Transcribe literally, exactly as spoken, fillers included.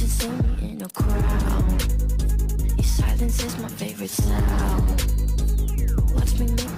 should see me in a crowd. Your silence is my favorite sound. Watch me make